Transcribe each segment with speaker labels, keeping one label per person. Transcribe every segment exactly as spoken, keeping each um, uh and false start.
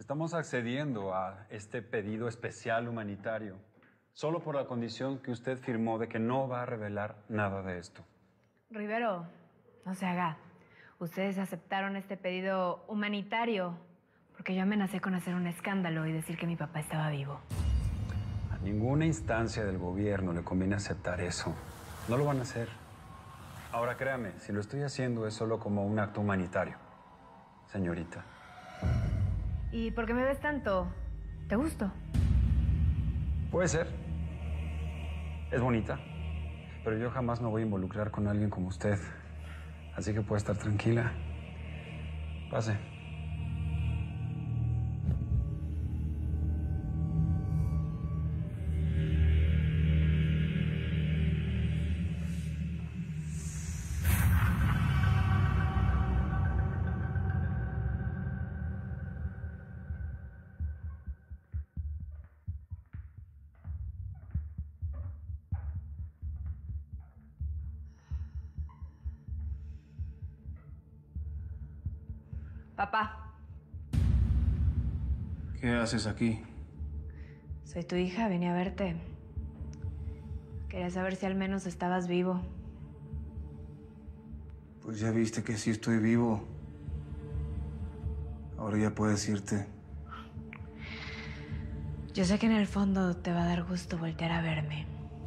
Speaker 1: Estamos accediendo a este pedido especial humanitario solo por la condición que usted firmó de que no va a revelar nada de esto.
Speaker 2: Rivero, no se haga. Ustedes aceptaron este pedido humanitario porque yo amenacé con hacer un escándalo y decir que mi papá estaba vivo.
Speaker 1: A ninguna instancia del gobierno le conviene aceptar eso. No lo van a hacer. Ahora créame, si lo estoy haciendo es solo como un acto humanitario, señorita.
Speaker 2: ¿Y por qué me ves tanto? ¿Te gusto?
Speaker 1: Puede ser. Es bonita. Pero yo jamás me voy a involucrar con alguien como usted. Así que puede estar tranquila. Pase.
Speaker 2: Papá.
Speaker 3: ¿Qué haces aquí?
Speaker 2: Soy tu hija, vine a verte. Quería saber si al menos estabas vivo.
Speaker 3: Pues ya viste que sí estoy vivo. Ahora ya puedes irte.
Speaker 2: Yo sé que en el fondo te va a dar gusto voltear a verme.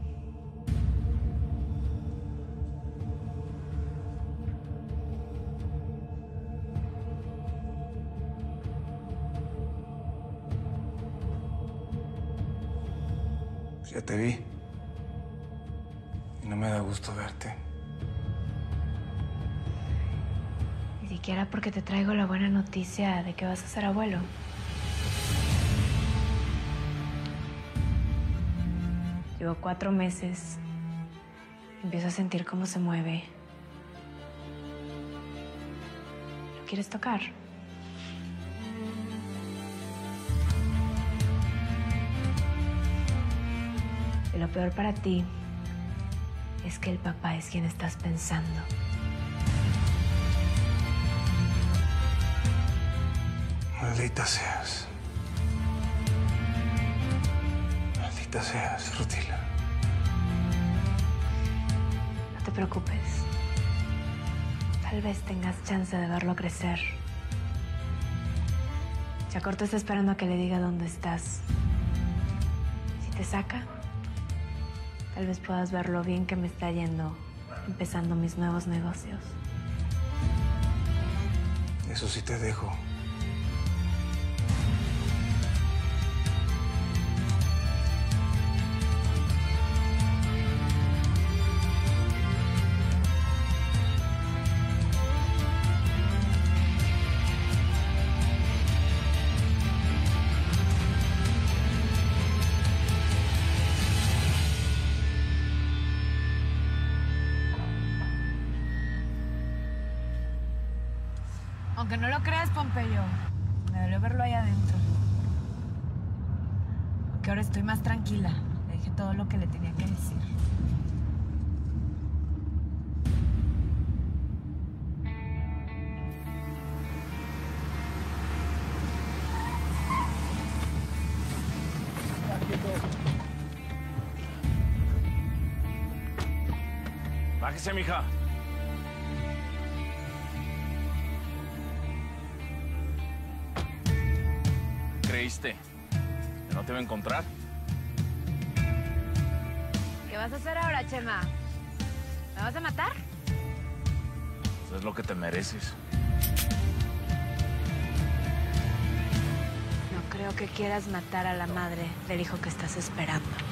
Speaker 3: Ya te vi. Y no me da gusto verte.
Speaker 2: Ni siquiera porque te traigo la buena noticia de que vas a ser abuelo. Llevo cuatro meses. Empiezo a sentir cómo se mueve. ¿Lo quieres tocar? Y lo peor para ti es que el papá es quien estás pensando.
Speaker 3: Maldita seas. Maldita seas, Rutila.
Speaker 2: No te preocupes. Tal vez tengas chance de verlo crecer. Chacorto está esperando a que le diga dónde estás. Si te saca, tal vez puedas ver lo bien que me está yendo empezando mis nuevos negocios.
Speaker 3: Eso sí te dejo.
Speaker 2: Aunque no lo creas, Pompeyo, me dolió verlo ahí adentro. Porque ahora estoy más tranquila. Le dije todo lo que le tenía que decir.
Speaker 4: Bájese, mija. ¿Creíste que no te iba a encontrar?
Speaker 2: ¿Qué vas a hacer ahora, Chema? ¿Me vas a matar?
Speaker 4: Eso es lo que te mereces.
Speaker 2: No creo que quieras matar a la madre del hijo que estás esperando.